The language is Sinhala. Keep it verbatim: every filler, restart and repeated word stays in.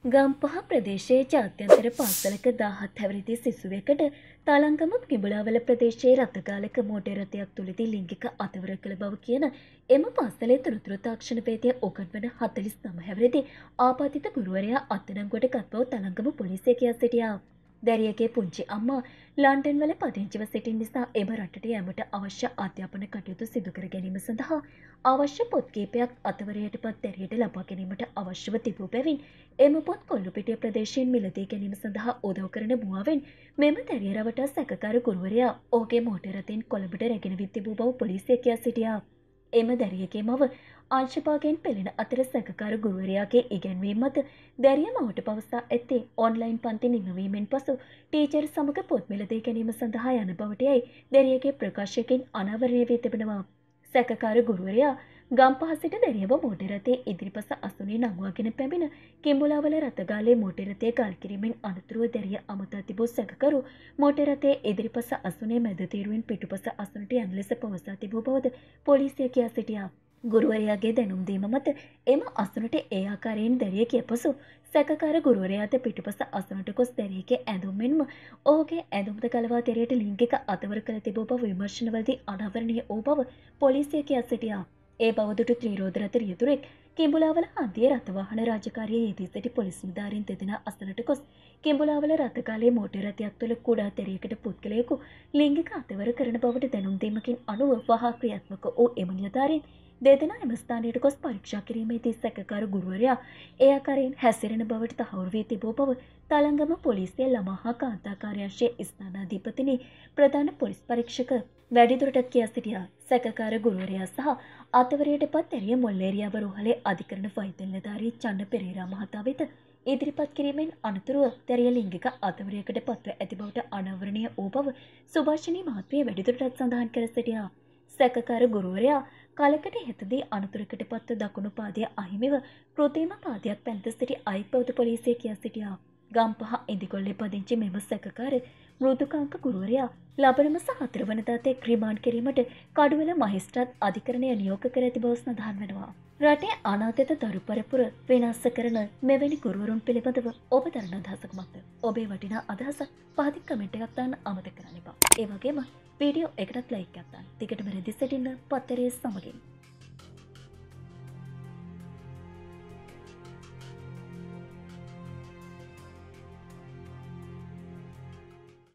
ගම්පහ ප්‍රදේශයේ ජාත්‍යන්තර පාසලක දාහත් හැවිරිදි සිසුවෙකුට තලංගම කිඹුලාවල ප්‍රදේශයේ රථගාලක මෝටර් රථයක් තුලදී ලිංගික අතවර කළ බව කියන එම පාසලේ තොරතුරු තාක්ෂණවේදිය උගන්වන හතළිස් නව හැවිරිදි ආපාදිත ගුරුවරයා අත්අඩංගුවට ගත් බව තලංගම පොලිසිය කියා සිටියා. දැරියගේ පුංචි අම්මා ලන්ඩන් වල පදිංචිව සිටින නිසා එම රටට යෑමට අවශ්‍ය අධ්‍යාපන කටයුතු සිදු කර ගැනීම සඳහා අවශ්‍ය පොත් කීපයක් අතවරයට පත් දැරියට ලබා ගැනීමට අවශ්‍යව තිබූ බැවින් එම පොත් කොල්ලුපිටිය ප්‍රදේශයෙන් මිලදී ගැනීම සඳහා උදව් කරන මුවාවෙන් මෙම දැරිය රවටා සැකකාර ගුරුවරයා ඔහුගේ මෝටර් රථයෙන් කොළඹට රැගෙන වී තිබූ බව පොලිසිය කියා සිටියා. එම දැරියගේ මව ආංශභාගයෙන් පෙළෙන අතර සැකකාර ගුරුවරයාගේ ඉගැන්වීම මත දැරිය මවට පවසා ඇත්තේ ඔන්ලයින් පන්ති නිමවීමෙන් පසු ටීචර් සමග පොත් මිලදී ගැනීම සඳහා යන බවට යයි දැරියගේ ප්‍රකාශයකින් අනාවරණය වී තිබෙනවා. සැකකාර ගුරුවරයා ගම්පහ සිට දැරියව මෝටර් රථයේ ඉදිරිපස අසුනේ නංවාගෙන පැමිණ කිඹුලාවල රථගාලේ මෝටර් රථය ගල් කිරීමෙන් අනතුරුව දැරිය අමතා තිබූ සැකකරු මෝටර් රථයේ ඉදිරිපස අසුනේ මැද තීරුවෙන් පිටුපස අසුනට යන ලෙස පවසා තිබූ බවද පොලිසිය කියා සිටියා. ගුරුවරයාගේ දැනුම් දීම මත එම අසුනට ඒ ආකාරයෙන් දැරිය කිය පසු සැකකාර ගුරුවරයාද පිටුපස අසුනට ගොස් දැරියගේ ඇඳුම් මෙන්ම ඔහුගේ ඇඳුම්ද ගලවා දැරියට ලිංගික අතවර කළ තිබූ බව විමර්ශනවලදී අනාවරණය වූ බව පොලිසිය කියා සිටියා. ඒ බවදුටු ත්‍රිරෝද රථ රියදුරෙක් කිඹුලාවල හන්දියේ රථවාහන රාජකාරියේ යෙදී සිටි පොලිස් නිලධාරීන් දෙදෙනා අසලට ගොස් කිඹුලාවල රථකාලයේ මෝටර් රථයක් තුළ කුඩා දැරියකට පුද්ගලයෙකු ලිංගික අතවර කරන බවට දැනුම් දීමකින් අනුව වහා ක්‍රියාත්මක වූ එම නිලධාරීන් දෙදෙනා එම ස්ථානයට ගොස් පරීක්ෂා කිරීමේදී සැකකාර ගුරුවරයා ඒ ආකාරයෙන් හැසිරෙන බවට තහවුරු වී තිබූ බව තලංගම පොලිසිය ළමා හා කාන්තා කාර්යාංශයේ ස්ථානාධිපතිනි ප්‍රධාන පොලිස් පරීක්ෂක වැඩිදුරටත් කියා සිටියා. සැකකාර ගුරුවරයා සහ අතවරයට පත් දැරිය මොල්ලේරියාව රෝහලේ අධිකරණ වෛද්‍ය නිලධාරී චන්න පෙරේරා මහතා වෙත ඉදිරිපත් කිරීමෙන් අනතුරුව දැරිය ලිංගික අතවරයකට පත්ව ඇති බවට අනාවරණය වූ බව සුභාෂිනී මහත්මිය වැඩිදුරටත් සඳහන් කර සිටියා. සැකකාර ගුරුවරයා කලකට හෙතදී අනතුරකට පත්ව දකුණු පාදය අහිමිව කෘත්‍රිම පාදයක් පැන්ත සිටි අයෙක් බෞද්ධ පොලිසිය කියා සිටියා. ගම්පහ ඉදිකොල්ලේ පදිංචි මෙම සැකකාර මෘදුකාංක ගුරුවරයා ලබන මාස හතර වනදා තෙක් රිමාන්ඩ් කිරීමට කඩුවල මහේස්ත්‍රාත් අධිකරණය නියෝග කර ඇති බව සඳහන් වෙනවා. රටේ අනාගත දරු පරපුර විනාශ කරන මෙවැනි ගුරුවරුන් පිළිබඳව ඔබ දරන අදහසක් මත ඔබේ වටිනා අදහසක් පහතින් කමෙන්ට් එකක් දාන්න අමතක කරන්න එපා. ඒ වගේම වීඩියෝ එකටත් ලයික් එකක් දාන්න. දිගටම රැඳී සිටින්න පත්තරේ සමගින්.